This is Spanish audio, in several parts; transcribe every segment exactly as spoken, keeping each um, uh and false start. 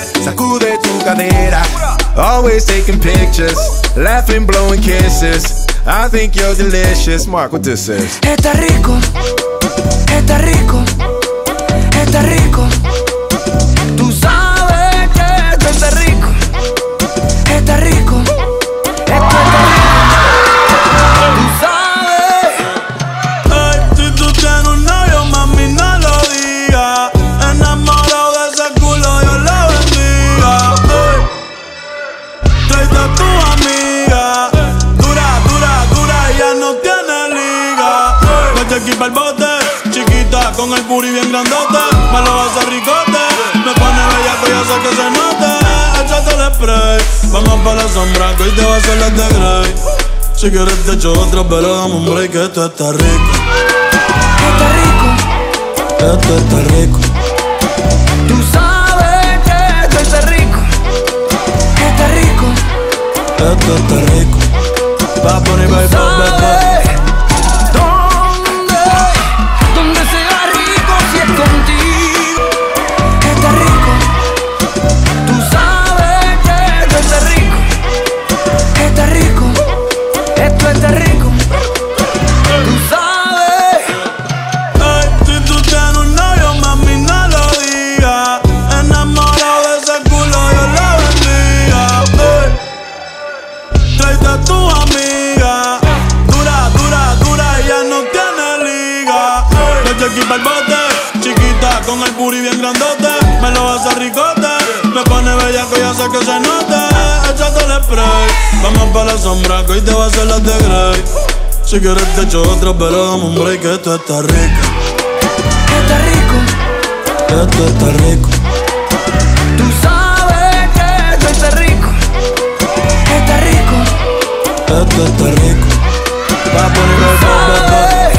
sacude tu cadera. Always taking pictures, laughing, blowing kisses. I think you're delicious. Marc, what this is? Está rico, está rico, está rico. Tú sabes que esto está rico, está rico, esto está rico. Tú sabes. Hey, si tú tienes un novio, mami, no lo digas. Enamorado de ese culo, Dios lo bendiga. Hey, tráete a tu amiga. Dura, dura, dura, ella no tiene liga. Hey, vete aquí pa'l bote, chiquita, con el booty bien grandote. Me lo vas a ricote, me pone bellaco, ya sé que se note. Échate el spray, vamos pa' la sombra, que hoy te va a hacer las de Grey. Si quieres te echo otra, pero dame un break, que esto está rico. Está rico, Esto está rico. tú sabes que esto está rico, está rico. Esto está rico. Va a poner baby, baby, baby. ¿Dónde? ¿Dónde sea rico si es contigo? Está rico. Tú sabes que esto está rico, está rico. Esto está rico. Tú sabes. Hey, si tú tienes un novio, mami, no lo digas. Enamorado de ese culo, Dios lo bendiga. Hey, tráete a tu amiga. Dura, dura, dura, ella no tiene liga. Hey, vete aquí pa'l bote, chiquita, con el booty bien grandote. Me lo vas a ricote, me pone bellaco, ya sé que se note. Échate el spray, vamos pa' la sombra, que hoy te va a hacer las de Grey. Si quieres te echo otra, pero dame un break, que esto está rico. Está rico. Esto está rico. Tú sabes que esto está rico, está rico. Esto está rico. Va a poner el ¿Sabes?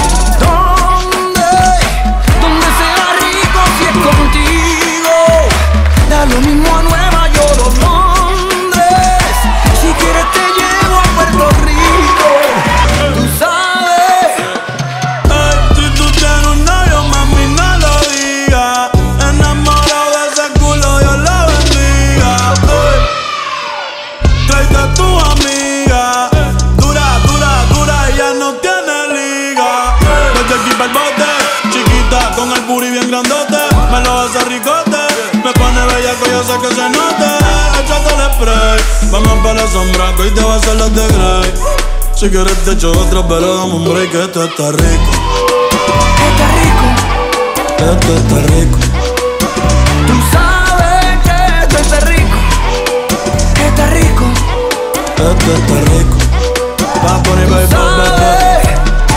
¿Dónde? ¿Dónde sea rico si es contigo? Da lo mismo a Nueva York o Londres. Si quieres te llevo a Puerto Rico. Tú sabes. Hey, si tú tienes un novio, mami, no lo digas. Enamorado de ese culo, Dios lo bendiga. Hey, tráete a tu amiga. Dura, dura, dura, ella no tiene liga. Vete aquí pa'l bote, chiquita, con el booty bien grandote. Me lo vas a ricote, me pone bellaco, yo sé que se note. Échate el spray, vamos pa' la sombra, que hoy te va a hacer las de Grey. Si quieres te echo otra, pero dame un break, que esto está rico. Está rico. Esto está rico. Tú sabes que esto está rico, está rico. Esto está rico. Va a poner baby, baby, baby.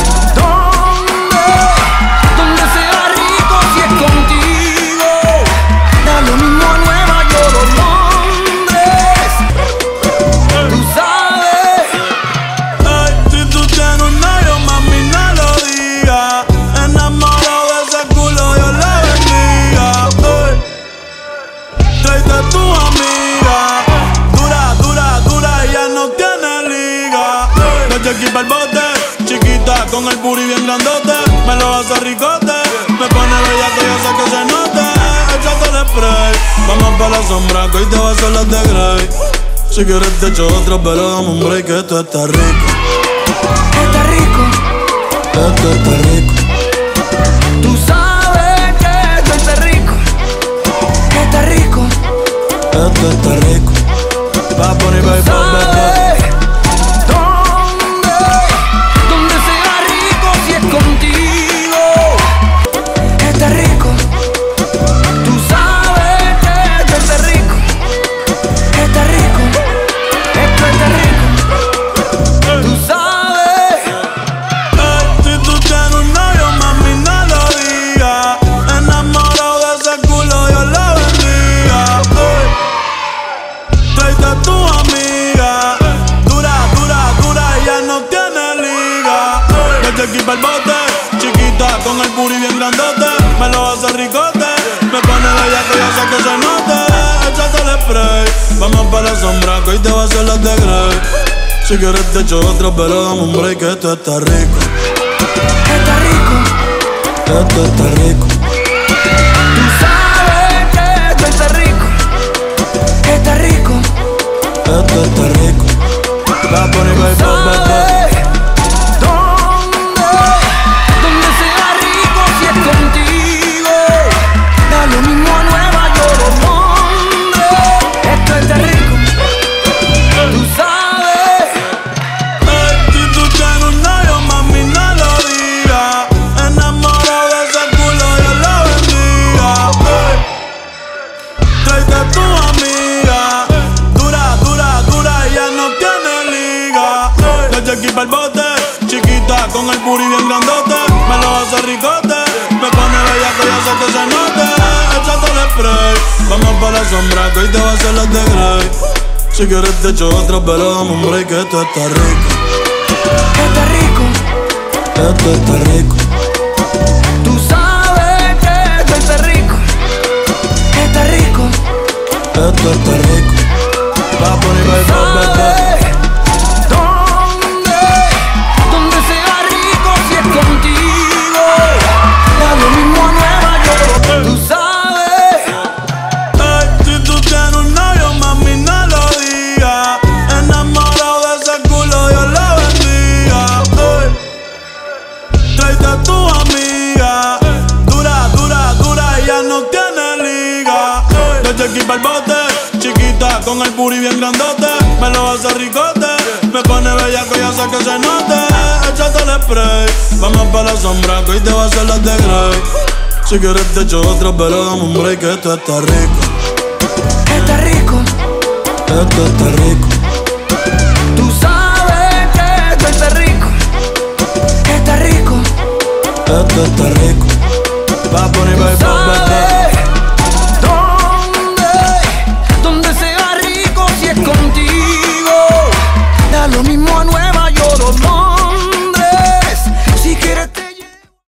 ¿Dónde? ¿Dónde sea rico si es contigo? Da lo mismo a Nueva York o Londres. Tú sabes. Hey, si tú tienes un novio, mami, no lo digas. Enamorado de ese culo, Dios lo bendiga. Hey, tráete a tu amiga. Dura, dura, dura, ella no tiene liga. Hey, vete aquí pa'l bote, chiquita, con el booty bien grandote. Me lo vas a ricote, me pone bellaco, yo sé que se note. Échate el spray, vamos pa' la sombra, que hoy te va a hacer las de Grey. Si quieres te echo otra, pero dame un break, que esto está rico. Está rico. Esto está rico. Tú sabes que esto está rico, está rico. Esto está rico. Va a poner baby, baby, baby. ¿Dónde? ¿Dónde sea rico si es contigo? Está rico. Tú sabes que esto está rico, está rico. Esto está rico. Tú sabes. Hey, si tú tienes un novio, mami, no lo digas. Enamorado de ese culo, Dios lo bendiga. Hey, tráete a tu amiga. Dura, dura, dura, ella no tiene liga. Hey, vete aquí pa'l bote, chiquita, con el booty bien grandote. Me lo vas a ricote, me pone bellaco, ya sé que se note. Échate el spray, vamos pa' la sombra, que hoy te va a hacer las de Grey. Si quieres te echo otra, pero dame un break, que esto está rico. Está rico. Esto está rico. Tú sabes que esto está rico, esto está rico. La pone baby, baby. ¿Dónde? ¿Dónde sea rico si es contigo? Da lo mismo a Nueva York o Londres. Esto está rico. Tú sabes. Hey, si tú tienes un novio, mami, no lo digas. Enamorado de ese culo, Dios lo bendiga. Hey, tráete a tu amiga. Dura, dura, dura, ella no tiene liga. Hey, le eché pa'l bote, chiquita con el booty bien grandote. Me lo hace ricote, me pone bellaco, ya sé que se note. Échate el spray, vamos pa' la sombra que hoy te va a hacer las de Grey. Si quieres te echo otro, pero dame un break, que esto está rico. Está rico. Esto está rico. Tú sabes que esto está rico. Está rico. Esto está rico. Va a poner baby, baby. ¿Dónde? ¿Dónde sea rico si es contigo? Da lo mismo a Nueva York. Tú sabes. Hey, si tú tienes un novio, mami, no lo digas. Enamorado de ese culo, Dios lo bendiga. Hey, tráete a tu amiga. Dura, dura, dura, ella no tiene liga. Hey, le eché aquí pa'l bote, chiquita con el booty bien grandote. Me lo hace ricote, me pone bellaco, ya sé que se note. Échate el spray, vamos pa' la sombra que hoy te va a hacer las de Grey. Si quieres te echo otro, pero dame un break, que esto está rico. Está rico. Esto está rico. Tú sabes que esto está rico. Está rico. Esto está rico. Va a poner baby, baby.